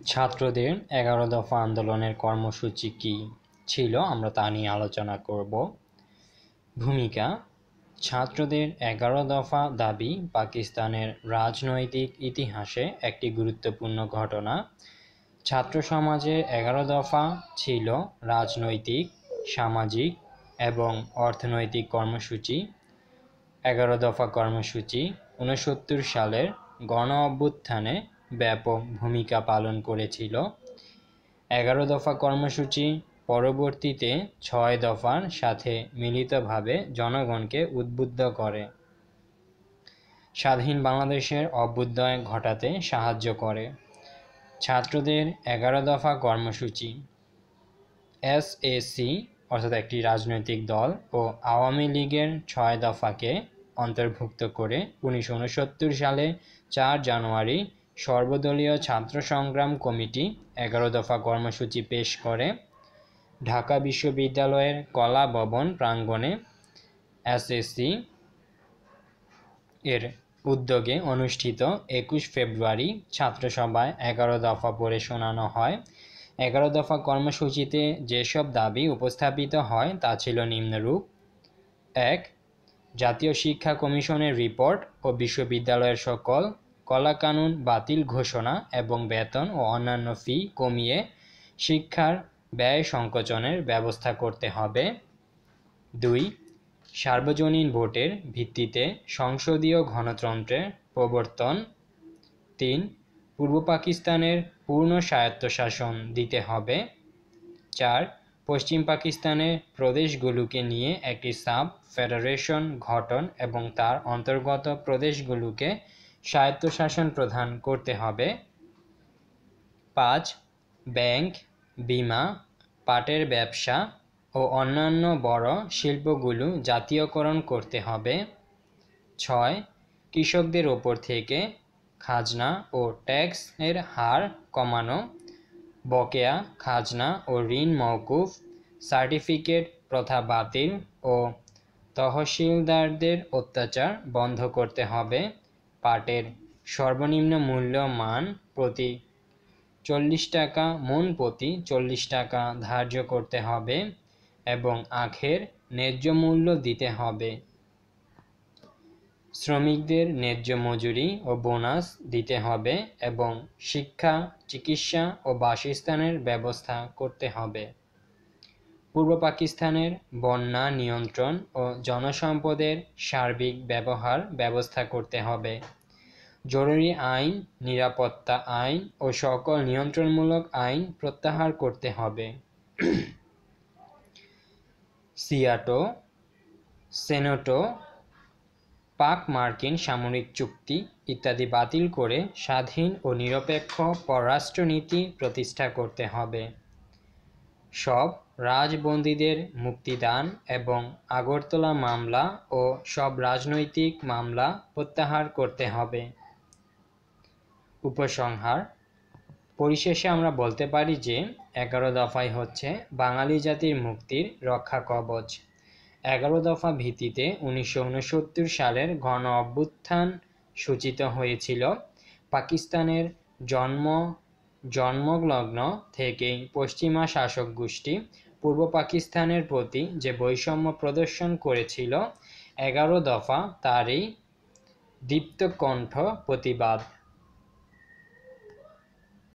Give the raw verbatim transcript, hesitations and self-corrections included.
ছাত্রদের এগারো দফা আন্দোলনের কর্মসূচি কী ছিল আমরা তা নিয়ে আলোচনা করব। ভূমিকা: ছাত্রদের এগারো দফা দাবি পাকিস্তানের রাজনৈতিক ইতিহাসে একটি গুরুত্বপূর্ণ ঘটনা। ছাত্র সমাজের এগারো দফা ছিল রাজনৈতিক, সামাজিক এবং অর্থনৈতিক কর্মসূচি। এগারো দফা কর্মসূচি ঊনসত্তর সালের গণ অভ্যুত্থানে ব্যাপক ভূমিকা পালন করেছিল। এগারো দফা কর্মসূচি পরবর্তীতে ছয় দফার সাথে মিলিতভাবে জনগণকে উদ্বুদ্ধ করে, স্বাধীন বাংলাদেশের অভ্যুদয় ঘটাতে সাহায্য করে। ছাত্রদের এগারো দফা কর্মসূচি এসএসি অর্থাৎ একটি রাজনৈতিক দল ও আওয়ামী লীগের ছয় দফাকে অন্তর্ভুক্ত করে উনিশশো ঊনসত্তর সালে চার জানুয়ারি সর্বদলীয় ছাত্র সংগ্রাম কমিটি এগারো দফা কর্মসূচি পেশ করে। ঢাকা বিশ্ববিদ্যালয়ের কলা ভবন প্রাঙ্গণে এসএসসি এর উদ্যোগে অনুষ্ঠিত একুশ ফেব্রুয়ারি ছাত্রসভায় এগারো দফা পড়ে শোনানো হয়। এগারো দফা কর্মসূচিতে যেসব দাবি উপস্থাপিত হয় তা ছিল নিম্নরূপ: এক, জাতীয় শিক্ষা কমিশনের রিপোর্ট ও বিশ্ববিদ্যালয়ের সকল কলাকানুন বাতিল ঘোষণা এবং বেতন ও অন্যান্য ফি কমিয়ে শিক্ষার ব্যয় সংকোচনের ব্যবস্থা করতে হবে। দুই, সার্বজনীন ভোটের ভিত্তিতে সংসদীয় গণতন্ত্রের প্রবর্তন। তিন, পূর্ব পাকিস্তানের পূর্ণ স্বায়ত্তশাসন দিতে হবে। চার, পশ্চিম পাকিস্তানের প্রদেশগুলোকে নিয়ে একটি সাব ফেডারেশন গঠন এবং তার অন্তর্গত প্রদেশগুলোকে স্বায়ত্তশাসন প্রদান করতে হবে। পাঁচ, ব্যাংক, বীমা, পাটের ব্যবসা ও অন্যান্য বড় শিল্পগুলো জাতীয়করণ করতে হবে। ছয়, কৃষকদের ওপর থেকে খাজনা ও ট্যাক্স এর হার কমানো, বকেয়া খাজনা ও ঋণ মওকুফ, সার্টিফিকেট প্রথা বাতিল ও তহসিলদারদের অত্যাচার বন্ধ করতে হবে। পাটের সর্বনিম্ন মূল্য মান প্রতি চল্লিশ টাকা মণ প্রতি চল্লিশ টাকা ধার্য করতে হবে এবং আখের ন্যায্য মূল্য দিতে হবে। শ্রমিকদের ন্যায্য মজুরি ও বোনাস দিতে হবে এবং শিক্ষা, চিকিৎসা ও বাসস্থানের ব্যবস্থা করতে হবে। পূর্ব পাকিস্তানের বন্যা নিয়ন্ত্রণ ও জনসম্পদের সার্বিক ব্যবহার ব্যবস্থা করতে হবে। জরুরি আইন, নিরাপত্তা আইন ও সকল নিয়ন্ত্রণমূলক আইন প্রত্যাহার করতে হবে। সিয়াটো, সেনেটো, পাক মার্কিন সামরিক চুক্তি ইত্যাদি বাতিল করে স্বাধীন ও নিরপেক্ষ পররাষ্ট্রনীতি প্রতিষ্ঠা করতে হবে। সব রাজবন্দীদের মুক্তিদান এবং আগরতলা মামলা ও সব রাজনৈতিক মামলা প্রত্যাহার করতে হবে। উপসংহার: পরিশেষে আমরা বলতে পারি যে এগারো দফাই হচ্ছে বাঙালি জাতির মুক্তির রক্ষা কবচ। এগারো দফা ভিত্তিতে উনিশশো ঊনসত্তর সালের গণ অভ্যুত্থান সূচিত হয়েছিল। পাকিস্তানের জন্ম জন্মলগ্ন থেকেই পশ্চিমা শাসক গোষ্ঠী পূর্ব পাকিস্তানের প্রতি যে বৈষম্য প্রদর্শন করেছিল, এগারো দফা তারই দীপ্তকণ্ঠ প্রতিবাদ।